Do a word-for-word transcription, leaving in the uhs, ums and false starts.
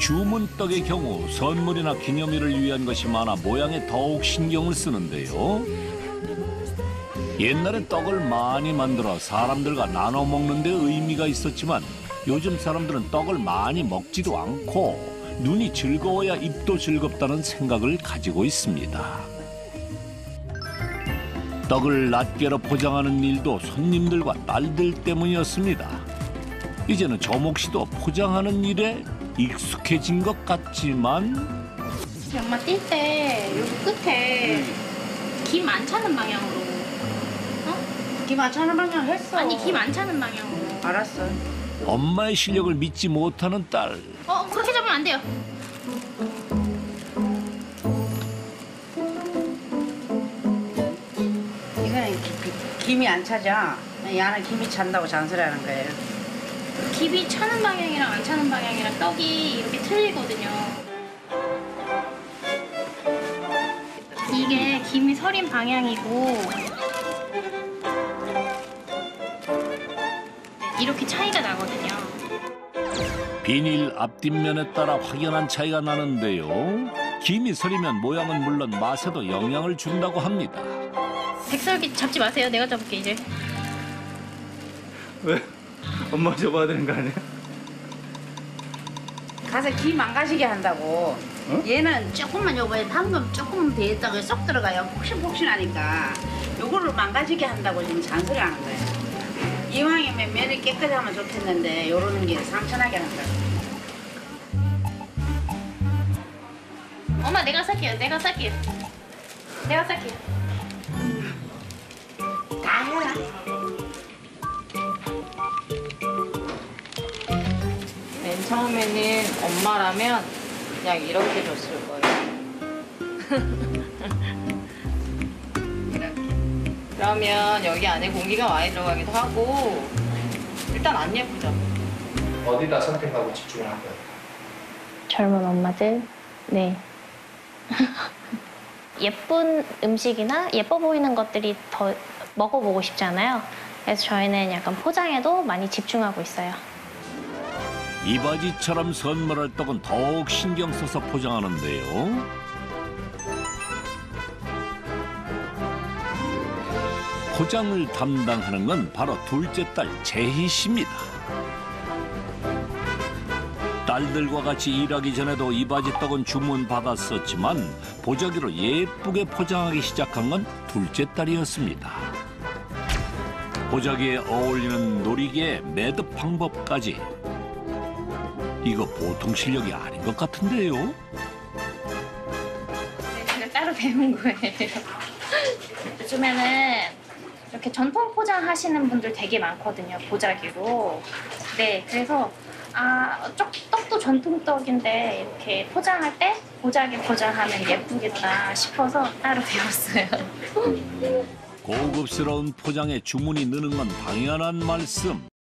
주문떡의 경우 선물이나 기념일을 위한 것이 많아 모양에 더욱 신경을 쓰는데요. 옛날엔 떡을 많이 만들어 사람들과 나눠 먹는 데 의미가 있었지만 요즘 사람들은 떡을 많이 먹지도 않고 눈이 즐거워야 입도 즐겁다는 생각을 가지고 있습니다. 떡을 낱개로 포장하는 일도 손님들과 딸들 때문이었습니다. 이제는 조목 씨도 포장하는 일에 익숙해진 것 같지만 엄마 뛸 때 여기 끝에 김 안 차는 방향으로. 김 안 차는 방향 했어. 아니 김 안 차는 방향으로. 알았어. 엄마의 실력을 믿지 못하는 딸. 어 그렇게 잡으면 안 돼요. 이거는 기- 기- 김이 안 차죠. 얘는 김이 찬다고 잔소리하는 거예요. 김이 차는 방향이랑 안 차는 방향이랑 떡이 이렇게 틀리거든요. 이게 김이 서린 방향이고 이렇게 차이가 나거든요. 비닐 앞뒷면에 따라 확연한 차이가 나는데요. 김이 서리면 모양은 물론 맛에도 영향을 준다고 합니다. 백설기 잡지 마세요. 내가 잡을게 이제. 왜? 엄마 접어야 되는 거 아니야? 가서 김 안 가시게 한다고. 어? 얘는 조금만 요거에 방금 조금 돼 있다가 쏙 들어가요. 폭신폭신하니까 요거를 망가지게 한다고 지금 잔소리하는 거예요. 이왕이면 면이 깨끗하면 좋겠는데 요러는 게 상처나게 한다. 엄마 내가 쌀게요. 내가 쌀게요. 내가 쌀게요. 다 해라. 맨 처음에는 엄마라면 그냥 이렇게 줬을 거예요. 이렇게. 그러면 여기 안에 공기가 많이 들어가기도 하고 일단 안 예쁘죠. 어디다 선택하고 집중을 한 거야? 젊은 엄마들, 네. 예쁜 음식이나 예뻐 보이는 것들이 더 먹어보고 싶잖아요. 그래서 저희는 약간 포장에도 많이 집중하고 있어요. 이바지처럼 선물할 떡은 더욱 신경 써서 포장하는데요. 포장을 담당하는 건 바로 둘째 딸 재희 씨입니다. 딸들과 같이 일하기 전에도 이바지 떡은 주문 받았었지만 보자기로 예쁘게 포장하기 시작한 건 둘째 딸이었습니다. 보자기에 어울리는 놀이개의 매듭 방법까지. 이거 보통 실력이 아닌 것 같은데요? 제가 따로 배운 거예요. 요즘에는 이렇게 전통 포장하시는 분들 되게 많거든요. 보자기로. 네, 그래서 아, 쪽, 떡도 전통 떡인데 이렇게 포장할 때 보자기 포장하면 예쁘겠다 싶어서 따로 배웠어요. 고급스러운 포장에 주문이 느는 건 당연한 말씀.